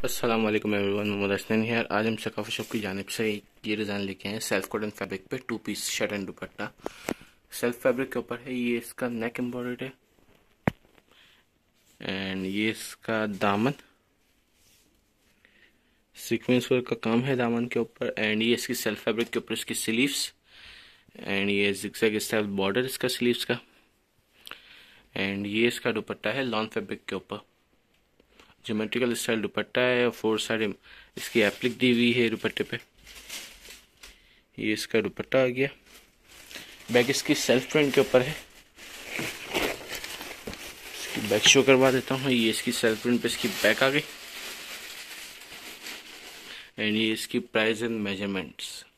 अस्सलाम वालेकुम everyone, Mohammad Hasnain here. आज हम सकाफी शॉप की जानिब से ये डिज़ाइन लेके आए हैं सेल्फ कॉटन फैब्रिक पे 2 piece shirt and dupatta. Self fabric के ऊपर है, ये इसका नेक एम्ब्रॉयडर्ड है एंड ये इसका दामन सीक्वेंस वर्क का काम है दामन के ऊपर। एंड ये इसकी सेल्फ फैब्रिक के ऊपर इसकी स्लीव्स एंड ये जिगजैग स्टाइल बॉर्डर इसका स्लीव्स का। एंड ये इसका दुपट्टा है लॉन फैब्रिक के ऊपर, ज्योमेट्रिकल स्टाइल दुपट्टा है और 4 साइड इसकी एप्लिक दी हुई है दुपट्टे पे। ये इसका दुपट्टा आ गया। बैक इसकी सेल्फ प्रिंट के ऊपर है, इसकी बैक शो करवा देता हूँ। ये इसकी सेल्फ प्रिंट पे इसकी बैक आ गई एंड ये इसकी प्राइस एंड मेजरमेंट्स।